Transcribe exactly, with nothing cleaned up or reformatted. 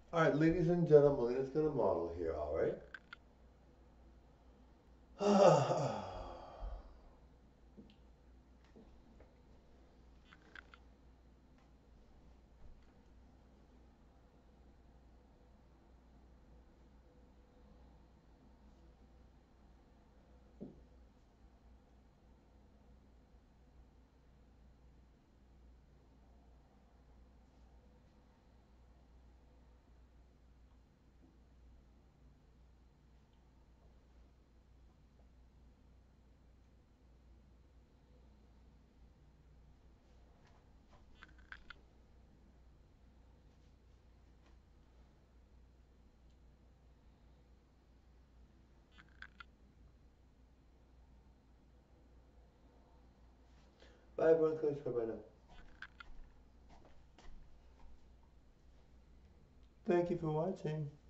All right, ladies and gentlemen, Lena's gonna model here. All right. Bye, everyone. Close your right now. Thank you for watching.